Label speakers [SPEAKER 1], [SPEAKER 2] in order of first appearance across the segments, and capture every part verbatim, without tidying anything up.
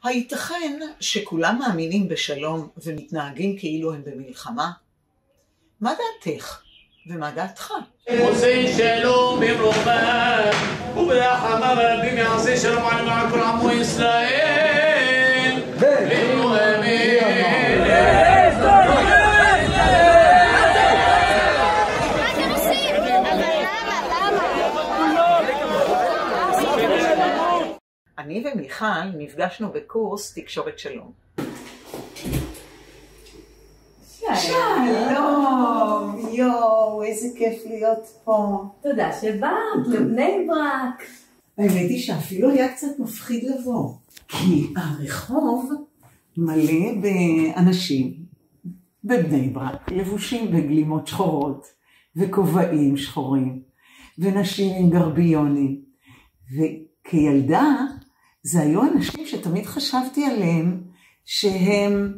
[SPEAKER 1] הייתכן שכולם מאמינים בשלום ומתנהגים כאילו הם במלחמה? מה דעתך ומה דעתך?
[SPEAKER 2] עושה שלום במרומן וברחמה רבים יעשה שלום על כל עמו ישראל ואנו אמן.
[SPEAKER 1] אני ומיכל נפגשנו בקורס תקשורת שלום. שלום, יואו, איזה כיף להיות פה.
[SPEAKER 3] תודה שבאת לבני ברק.
[SPEAKER 1] האמת היא שאפילו היה קצת מפחיד לבוא, כי הרחוב מלא באנשים בבני ברק, לבושים בגלימות שחורות וכובעים שחורים, ונשים עם גרביונים. וכילדה זה היו אנשים שתמיד חשבתי עליהם שהם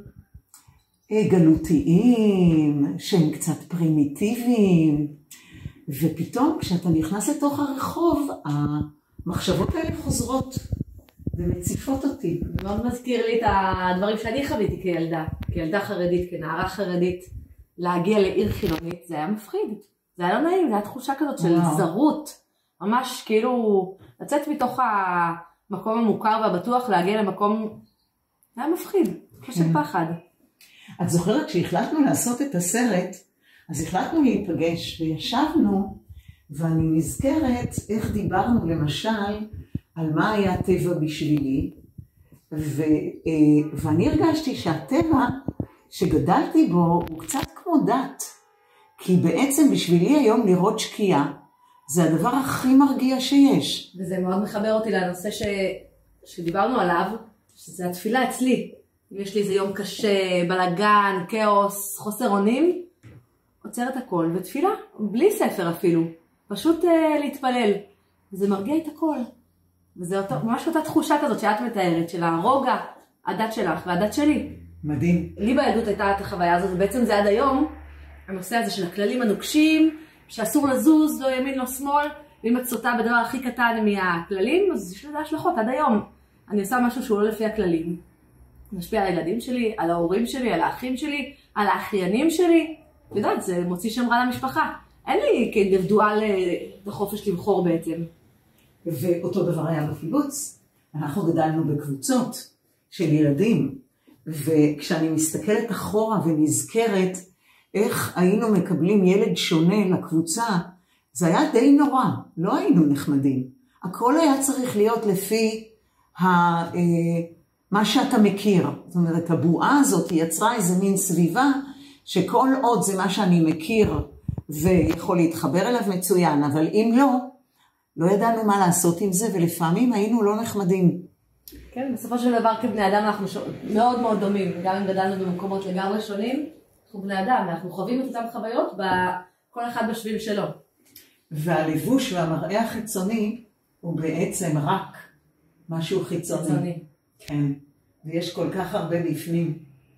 [SPEAKER 1] גלותיים, שהם קצת פרימיטיביים, ופתאום כשאתה נכנס לתוך הרחוב, המחשבות האלה חוזרות ומציפות אותי.
[SPEAKER 3] זה מאוד מזכיר לי את הדברים שאני חוויתי כילדה, כילדה חרדית, כנערה חרדית, להגיע לעיר חילונית, זה היה מפחיד. זה היה לא נעים, זה היה תחושה כזאת של זרות, ממש כאילו לצאת מתוך המקום המוכר והבטוח, להגיע למקום, זה היה מפחיד, תחושה של פחד.
[SPEAKER 1] את זוכרת שהחלטנו לעשות את הסרט, אז החלטנו להיפגש וישבנו, ואני נזכרת איך דיברנו למשל על מה היה טבע בשבילי, ו, ואני הרגשתי שהטבע שגדלתי בו הוא קצת כמו דת, כי בעצם בשבילי היום לראות שקיעה, זה הדבר הכי מרגיע שיש.
[SPEAKER 3] וזה מאוד מחבר אותי לנושא ש... שדיברנו עליו, שזה התפילה אצלי. אם יש לי איזה יום קשה, בלגן, כאוס, חוסר אונים, עוצרת הכל ותפילה, בלי ספר אפילו. פשוט uh, להתפלל. וזה מרגיע את הכל. וזה אותו, ממש אותה תחושה כזאת שאת מתארת, של הרוגע, הדת שלך והדת שלי.
[SPEAKER 1] מדהים.
[SPEAKER 3] לי בילדות הייתה את החוויה הזאת, ובעצם זה עד היום, הנושא הזה של הכללים הנוקשים, שאסור לזוז, לא ימין, לא שמאל, ואם את סוטה בדבר הכי קטן מהכללים, אז יש לזה השלכות עד היום. אני עושה משהו שהוא לא לפי הכללים. משפיע על הילדים שלי, על ההורים שלי, על האחים שלי, על האחיינים שלי. יודעת, זה מוציא שם רע למשפחה. אין לי כאינדיבידואל לחופש לבחור בעצם.
[SPEAKER 1] ואותו דבר היה בקיבוץ. אנחנו גדלנו בקבוצות של ילדים, וכשאני מסתכלת אחורה ונזכרת איך היינו מקבלים ילד שונה לקבוצה, זה היה די נורא, לא היינו נחמדים. הכל היה צריך להיות לפי ה... מה שאתה מכיר. זאת אומרת, הבועה הזאת יצרה איזה מין סביבה, שכל עוד זה מה שאני מכיר, ויכול להתחבר אליו מצוין, אבל אם לא, לא ידענו מה לעשות עם זה, ולפעמים היינו לא נחמדים.
[SPEAKER 3] כן, בסופו של דבר כבני אדם אנחנו ש... מאוד מאוד דומים, גם אם גדלנו במקומות לגמרי שונים, אנחנו בני אדם, אנחנו חווים את אותם חוויות, כל אחד בשביל שלו.
[SPEAKER 1] והלבוש והמראה החיצוני, הוא בעצם רק משהו חיצוני. חיצוני. כן, ויש כל כך הרבה בפנים.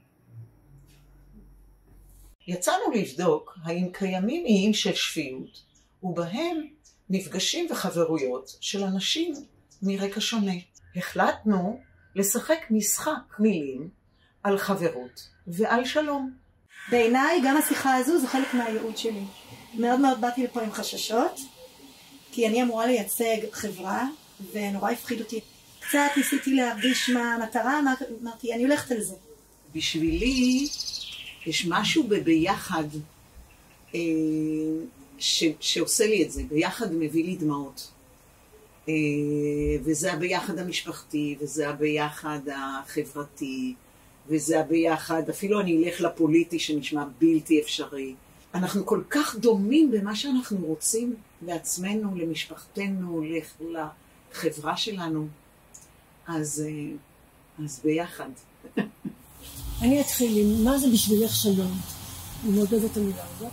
[SPEAKER 1] יצאנו לבדוק האם קיימים איים של שפיות, ובהם מפגשים וחברויות של אנשים מרקע שונה. החלטנו לשחק משחק מילים על חברות ועל שלום.
[SPEAKER 4] בעיניי גם השיחה הזו זה חלק מהייעוד שלי. מאוד מאוד באתי לפה עם חששות, כי אני אמורה לייצג חברה, ונורא הפחיד אותי. קצת ניסיתי להרגיש מה המטרה, אמרתי, אני הולכת על זה.
[SPEAKER 1] בשבילי יש משהו בביחד אה, ש, שעושה לי את זה. ביחד מביא לי דמעות. אה, וזה הביחד המשפחתי, וזה הביחד החברתי, וזה הביחד, אפילו אני אלך לפוליטי שנשמע בלתי אפשרי. אנחנו כל כך דומים במה שאנחנו רוצים לעצמנו, למשפחתנו, לחברה שלנו. אז, אז ביחד.
[SPEAKER 5] אני אתחיל עם מה זה בשבילך שלום. אני מאוד אוהבת את המילה הזאת.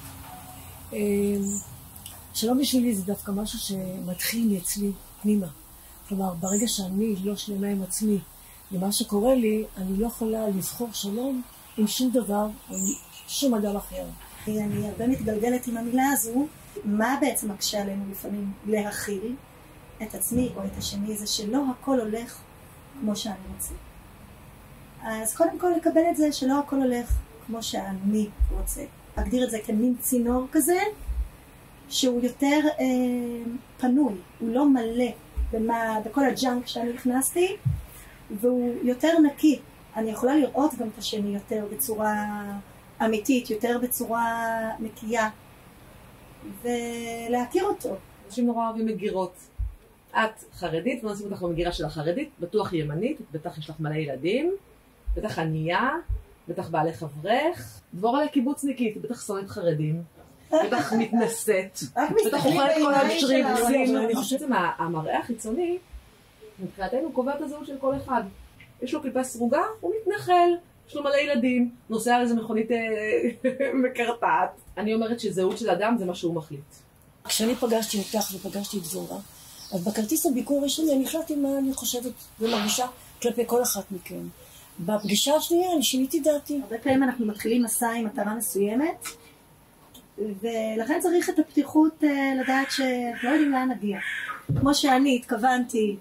[SPEAKER 5] שלום בשבילי זה דווקא משהו שמתחיל מאצלי פנימה. כלומר, ברגע שאני לא שלמה עם עצמי למה שקורה לי, אני לא יכולה לבחור שלום עם שום דבר או עם שום אדם אחר.
[SPEAKER 4] אני הרבה מתגלגלת עם המילה הזו. מה בעצם מקשה עלינו לפעמים להכיל את עצמי או את השני, זה שלא הכל הולך כמו שאני רוצה. אז קודם כל לקבל את זה שלא הכל הולך כמו שאני רוצה. אגדיר את זה כמין צינור כזה, שהוא יותר אה, פנוי, הוא לא מלא במה, בכל הג'אנק שאני הכנסתי, והוא יותר נקי. אני יכולה לראות גם את השני יותר בצורה אמיתית, יותר בצורה נקייה, ולהכיר אותו.
[SPEAKER 3] אנשים נורא אוהבים מגירות. את חרדית, ונשים אותך במגירה של החרדית, בטוח ימנית, בטח יש לך מלא ילדים, בטח ענייה, בטח בעלך אברך, דבורה לקיבוצניקית, בטח שונאת חרדים, בטח מתנשאת, בטח אוכלת כל השרירסים. אני חושבת שהמראה החיצוני, מבחינתנו קובע את הזהות של כל אחד. יש לו קליפה סרוגה, הוא מתנחל, יש לו מלא ילדים, נוסע על איזה מכונית מקרטעת. אני אומרת שזהות של אדם זה מה שהוא מחליט.
[SPEAKER 5] כשאני פגשתי אותך ופגשתי את זורה, אז בכרטיס הביקור שלי אני החלטתי מה אני חושבת ומרגישה כלפי כל אחת מכם. בפגישה השנייה אני שיניתי דעתי.
[SPEAKER 4] הרבה פעמים אנחנו מתחילים מסע עם מטרה מסוימת, ולכן צריך את הפתיחות לדעת שלא יודעים לאן נגיע. כמו שאני התכוונתי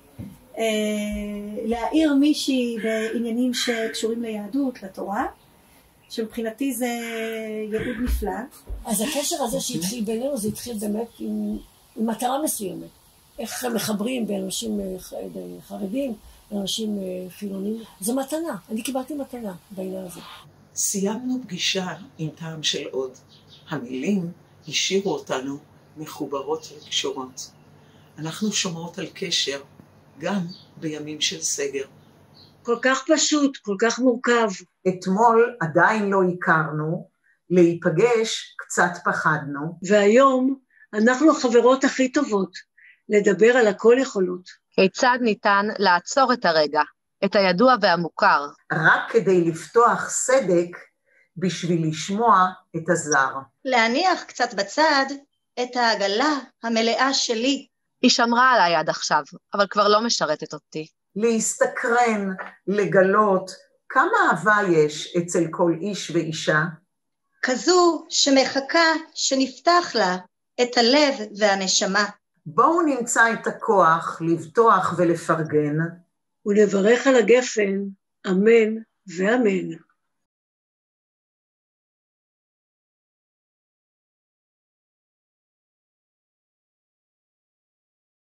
[SPEAKER 4] להעיר מישהי בעניינים שקשורים ליהדות, לתורה, שמבחינתי זה ייעוד נפלא.
[SPEAKER 5] אז הקשר הזה שהתחיל בינינו, זה התחיל באמת עם, עם מטרה מסוימת. איך מחברים בין אנשים חרדים לאנשים חילונים. זו מתנה, אני קיבלתי מתנה בעניין הזה.
[SPEAKER 1] סיימנו פגישה עם טעם של עוד. המילים השאירו אותנו מחוברות וקשורות. אנחנו שומרות על קשר גם בימים של סגר.
[SPEAKER 5] כל כך פשוט, כל כך מורכב.
[SPEAKER 1] אתמול עדיין לא הכרנו, להיפגש קצת פחדנו.
[SPEAKER 5] והיום אנחנו החברות הכי טובות, לדבר על הכל יכולות.
[SPEAKER 6] כיצד ניתן לעצור את הרגע, את הידוע והמוכר?
[SPEAKER 1] רק כדי לפתוח סדק בשביל לשמוע את הזר.
[SPEAKER 7] להניח קצת בצד את העגלה המלאה שלי.
[SPEAKER 6] היא שמרה עליי עד עכשיו, אבל כבר לא משרתת אותי.
[SPEAKER 1] להסתקרן, לגלות כמה אהבה יש אצל כל איש ואישה.
[SPEAKER 7] כזו שמחכה שנפתח לה את הלב והנשמה.
[SPEAKER 1] בואו נמצא את הכוח לבטוח ולפרגן.
[SPEAKER 5] ולברך על הגפן, אמן ואמן.